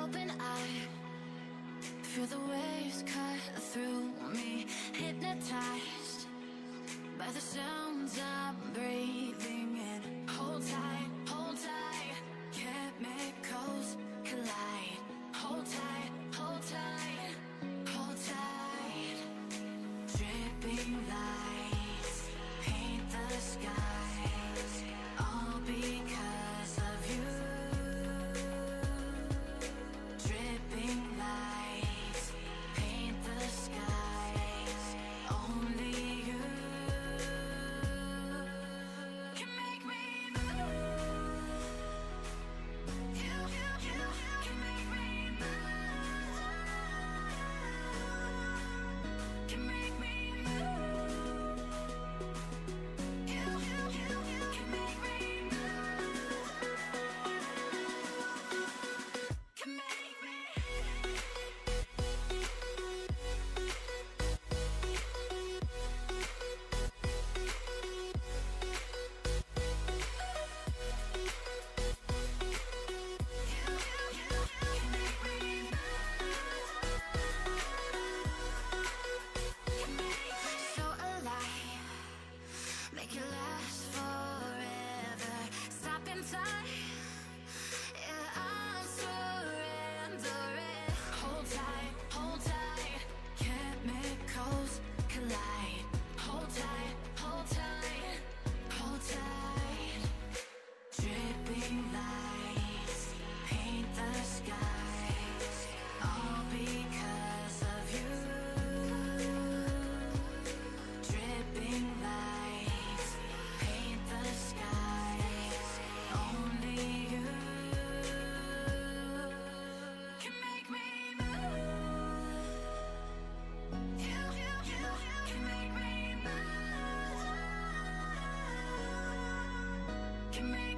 open eye, feel the waves cut through me, hypnotized by the sounds I'm breathing in. Hold tight, chemicals collide. Hold tight, hold tight, hold tight. Dripping lights paint the skies, all because of you. Dripping lights paint the skies, only you can make me move. You can make me move. Can make me move. You can make me move. Can make me. So alive, make it last forever. Stop in time, yeah, I'm surrendering. Hold tight, chemicals collide. Hold tight, hold tight, hold tight. Dripping lights paint the skies, all because of you. Dripping lights paint the skies, only you can make me move. You can make me move. Can make